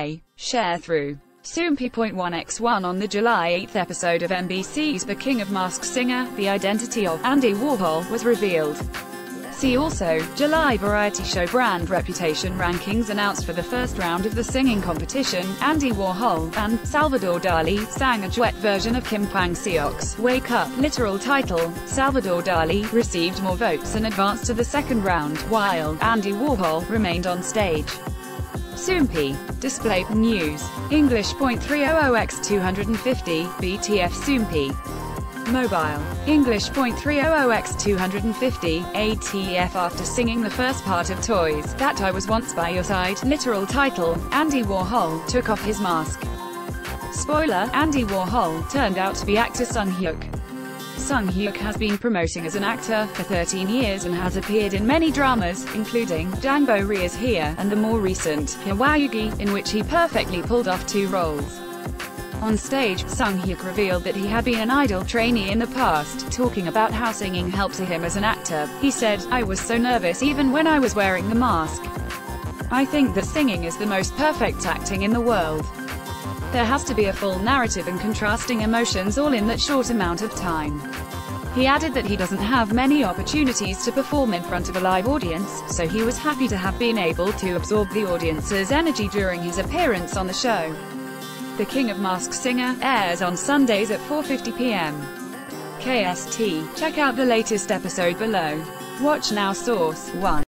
UK. Sharethrough. Soompi.1x1 On the July 8 episode of NBC's The King of Masked Singer, the identity of Andy Warhol was revealed. See also, July variety show brand reputation rankings announced for the first round of the singing competition. Andy Warhol and Salvador Dali sang a duet version of Kim Kwang-seok's Wake Up. Literal title: Salvador Dali received more votes and advanced to the second round, while Andy Warhol remained on stage. Soompi. Display News. English.300x250, BTF Soompi. Mobile. English.300x250, ATF After singing the first part of Toys That I Was Once by Your Side, literal title, Andy Warhol took off his mask. Spoiler, Andy Warhol turned out to be actor Sung-hyuk. Sung-hyuk has been promoting as an actor for 13 years and has appeared in many dramas, including Jangbo Rhea's Here and the more recent Hwayugi, in which he perfectly pulled off two roles. On stage, Sung-hyuk revealed that he had been an idol trainee in the past, talking about how singing helped him as an actor. He said, "I was so nervous even when I was wearing the mask. I think that singing is the most perfect acting in the world. There has to be a full narrative and contrasting emotions all in that short amount of time." He added that he doesn't have many opportunities to perform in front of a live audience, so he was happy to have been able to absorb the audience's energy during his appearance on the show. The King of Masked Singer airs on Sundays at 4:50 p.m. KST. Check out the latest episode below. Watch now. Source 1.